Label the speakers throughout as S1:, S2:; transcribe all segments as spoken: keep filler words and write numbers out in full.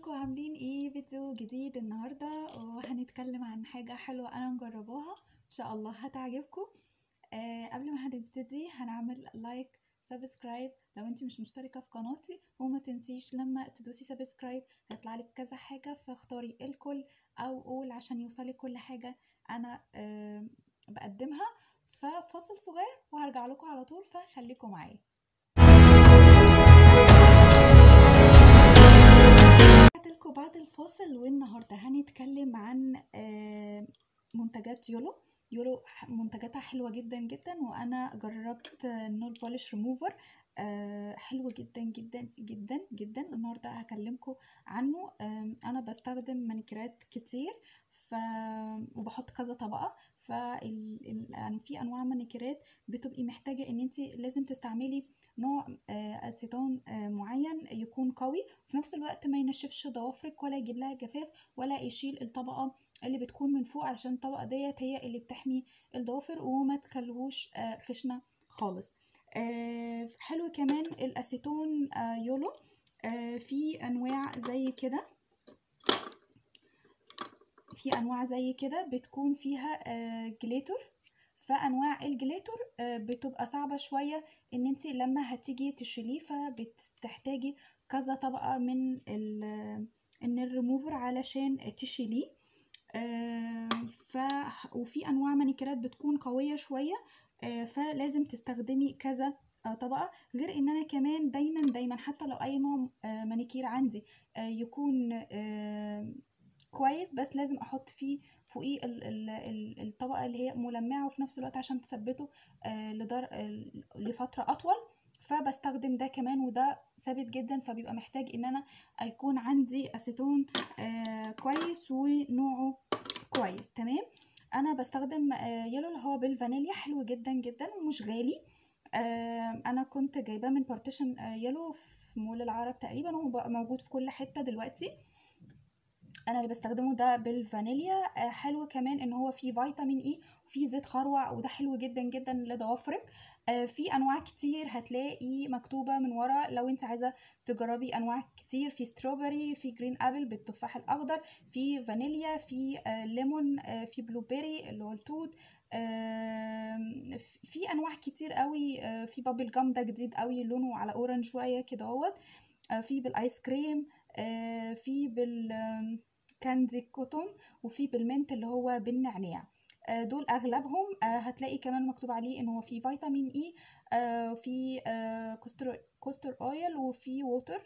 S1: ازيكم عاملين ايه؟ فيديو جديد النهارده وهنتكلم عن حاجه حلوه انا مجرباها ان شاء الله هتعجبكم. آه قبل ما هنبتدي هنعمل لايك سبسكرايب لو انت مش مشتركه في قناتي، وما تنسيش لما تدوسي سبسكرايب هيطلع لك كذا حاجه، فاختاري الكل او قول عشان يوصلك كل حاجه انا آه بقدمها. ففاصل صغير وهرجع لكم على طول، فخليكم معايا. لكم بعد الفاصل، والنهارده هنتكلم عن آه، منتجات يولو. يولو منتجاتها حلوه جدا جدا، وانا جربت النول بوليش ريموفر حلو جدا جدا جدا جدا. النهارده هكلمكم عنه. انا بستخدم مانيكيرات كتير ف وبحط كذا طبقه. ففي انواع مانيكيرات بتبقي محتاجه ان انت لازم تستعملي نوع اسيتون معين يكون قوي، وفي نفس الوقت ما ينشفش ضوافرك ولا يجيب لها جفاف ولا يشيل الطبقه اللي بتكون من فوق، علشان الطبقه ديت هي اللي بتحمي الضوافر وما تخليهوش خشنه خالص. حلو كمان الاسيتون يولو. في انواع زي كده في انواع زي كده بتكون فيها جليتر. فانواع الجليتر بتبقى صعبة شوية ان انت لما هتيجي تشيليه، فبتحتاجي كذا طبقة من ان الريموفر علشان تشيليه. ف وفي انواع مانيكيرات بتكون قوية شوية، فلازم تستخدمي كذا طبقة. غير ان انا كمان دايما دايما حتى لو اي نوع مانيكير عندي يكون كويس، بس لازم احط فيه فوقيه الطبقه اللي هي ملمعه، وفي نفس الوقت عشان تثبته لدر لفتره اطول. فبستخدم ده كمان، وده ثابت جدا، فبيبقى محتاج ان انا يكون عندي اسيتون كويس ونوعه كويس. تمام. انا بستخدم يلو اللي هو بالفانيليا، حلو جدا جدا ومش غالي. انا كنت جايباه من بارتيشن يلو في مول العرب تقريبا، وهو موجود في كل حته دلوقتي. انا اللي بستخدمه ده بالفانيليا. حلو كمان ان هو فيه فيتامين اي وفيه زيت خروع، وده حلو جدا جدا لضوافرك. في انواع كتير هتلاقي مكتوبه من ورا لو انت عايزه تجربي انواع كتير. في ستروبري، في جرين ابل بالتفاح الاخضر، في فانيليا، في ليمون، في بلو بيري اللي هو التوت. في انواع كتير قوي. في بابل جام ده جديد قوي، لونه على اورنج شويه كده اهوت. في بالايس كريم، في بال كاندي كوتون، وفي بالمنت اللي هو بالنعناع. دول اغلبهم هتلاقي كمان مكتوب عليه ان هو فيه فيتامين اي، وفي كوستر كوستر اويل، وفي ووتر.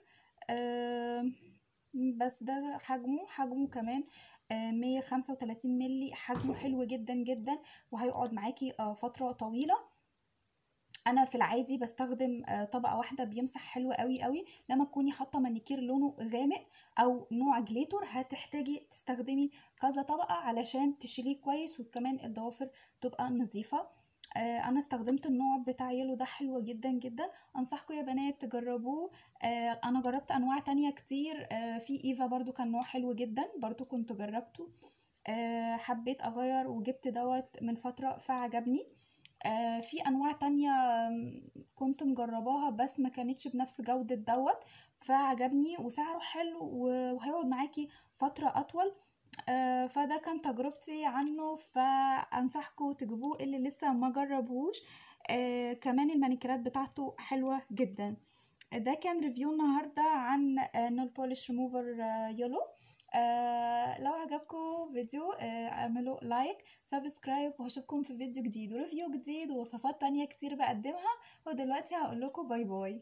S1: بس ده حجمه حجمه كمان مية وخمسة وتلاتين ملي، حجمه حلو جدا جدا وهيقعد معاكي فترة طويلة. انا في العادي بستخدم طبقه واحده بيمسح حلو قوي قوي. لما تكوني حاطه مانيكير لونه غامق او نوع جليتر هتحتاجي تستخدمي كذا طبقه علشان تشيليه كويس، وكمان الضوافر تبقى نظيفه. انا استخدمت النوع بتاع يلو ده، حلو جدا جدا، انصحكم يا بنات تجربوه. انا جربت انواع تانية كتير. في ايفا برضو كان نوع حلو جدا، برضو كنت جربته. حبيت اغير وجبت دوت من فتره فعجبني. آه في انواع تانية كنت مجرباها بس ما كانتش بنفس جودة دوت، فعجبني وسعره حلو وهيقعد معاكي فترة اطول. آه فده كان تجربتي عنه، فانصحكم تجيبوه اللي لسه ما جربوش. آه كمان المانيكيرات بتاعته حلوة جدا. ده كان ريفيو النهاردة عن نول بوليش ريموفر يلو. آه لو عجبكم فيديو آه اعملوا لايك سبسكرايب، وهشوفكم في فيديو جديد وريفيو جديد ووصفات تانية كتير بقدمها. ودلوقتي هقول لكم باي باي.